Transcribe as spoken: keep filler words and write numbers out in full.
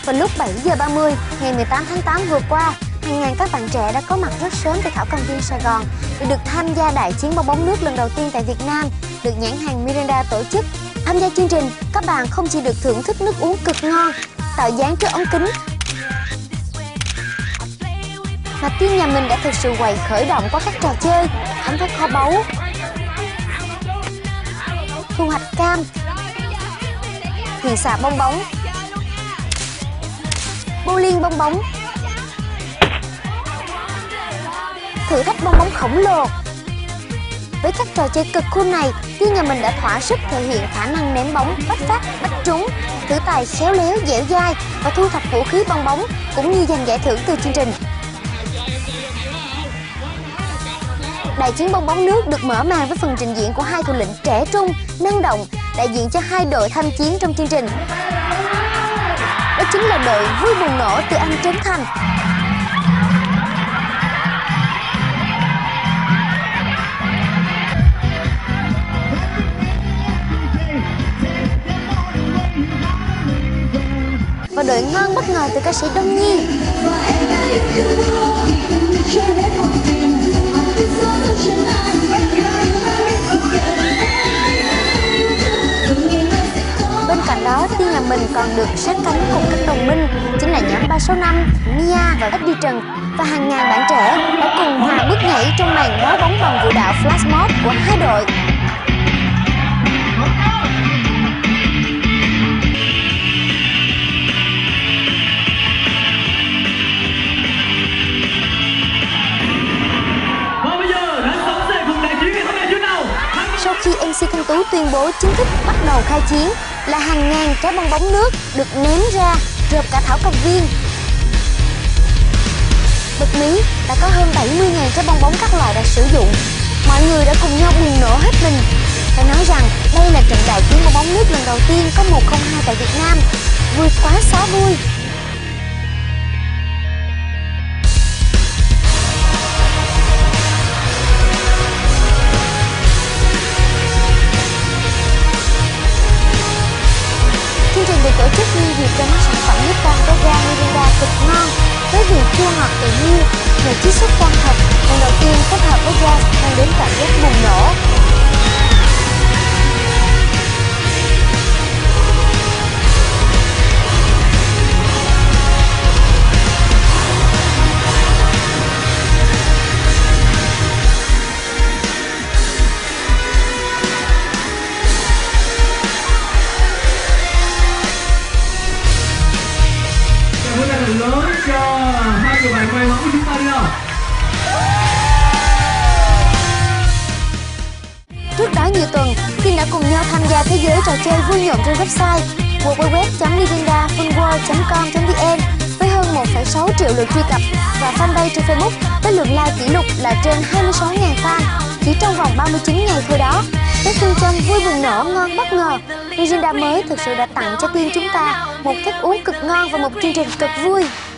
Vào lúc bảy giờ ba mươi ngày mười tám tháng tám vừa qua, hàng ngàn các bạn trẻ đã có mặt rất sớm tại Thảo Cầm viên Sài Gòn để được tham gia đại chiến bong bóng nước lần đầu tiên tại Việt Nam, được nhãn hàng Mirinda tổ chức. Tham gia chương trình, các bạn không chỉ được thưởng thức nước uống cực ngon, tạo dáng trước ống kính, mà team nhà mình đã thực sự quậy khởi động qua các trò chơi khám phá kho báu, thu hoạch cam, hiện xạ bong bóng, bowling bong bóng, thử thách bong bóng khổng lồ. Với các trò chơi cực cool này, team nhà mình đã thỏa sức thể hiện khả năng ném bóng bắt phát bắt trúng, thử tài khéo léo dẻo dai và thu thập vũ khí bong bóng, cũng như giành giải thưởng từ chương trình. Đại chiến bong bóng nước được mở màn với phần trình diễn của hai thủ lĩnh trẻ trung, năng động, đại diện cho hai đội tham chiến trong chương trình. Đó chính là đội vui bùng nổ từ anh Trấn Thành và đội ngon bất ngờ từ ca sĩ Đông Nhi. Bên cạnh đó, team nhà mình còn được sát cánh cùng các đồng minh, chính là nhóm ba sáu năm, Mia và Eddie Trần, và hàng ngàn bạn trẻ đã cùng hòa bước nhảy trong màn đá bóng bằng vũ đạo flash mob của hai đội. Sau khi em xê Thanh Tú tuyên bố chính thức bắt đầu khai chiến, là hàng ngàn trái bong bóng nước được ném ra rợp cả Thảo Cầm viên. Bật mí đã có hơn bảy mươi nghìn trái bong bóng các loại đã sử dụng. Mọi người đã cùng nhau bùng nổ hết mình. Phải nói rằng đây là trận đại chiến bong bóng nước lần đầu tiên có một không hai tại Việt Nam. Vui quá xá vui. Chương trình được tổ chức nhân dịp ra mắt sản phẩm nước cam có ga Mirinda cực ngon với vị chua ngọt tự nhiên, nhờ chiết xuất cam thật, lần đầu tiên kết hợp với ga mang đến cảm giác bùng nổ. Lớn cho hai người bạn quay bóng của chúng ta đi nào. Trước đó nhiều tuần, team đã cùng nhau tham gia thế giới trò chơi vui nhộn trên website w w w chấm mirinda funworld chấm com chấm vn với hơn một phẩy sáu triệu lượt truy cập và fanpage trên Facebook với lượng like kỷ lục là trên hai mươi sáu nghìn fan chỉ trong vòng ba mươi chín ngày thôi đó. Với phương châm vui bùng nổ ngon bất ngờ, Mirinda mới thực sự đã tặng cho team chúng ta một thức uống cực ngon và một chương trình cực vui.